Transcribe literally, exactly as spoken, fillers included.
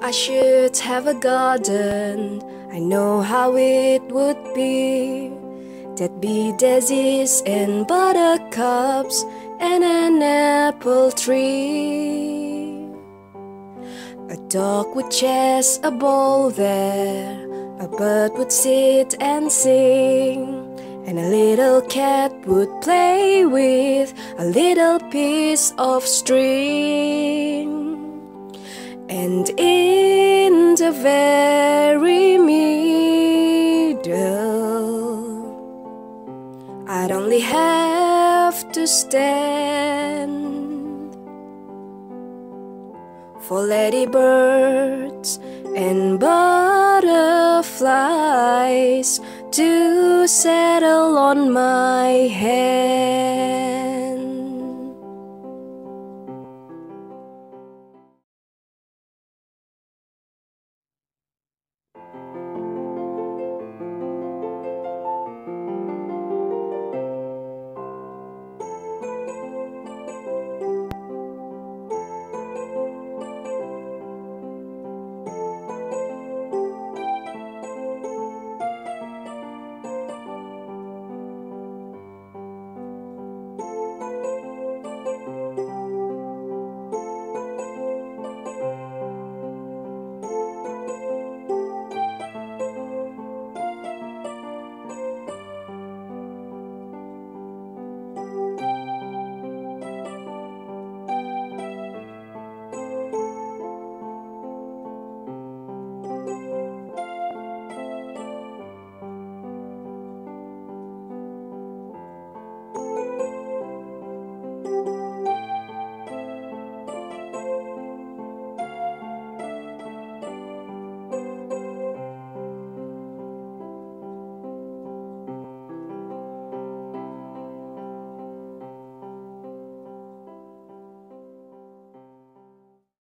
I should have a garden, I know how it would be. There'd be daisies and buttercups and an apple tree. A dog would chase a ball there, a bird would sit and sing, and a little cat would play with a little piece of string. And in the very middle, I'd only have to stand for ladybirds and butterflies to settle on my head.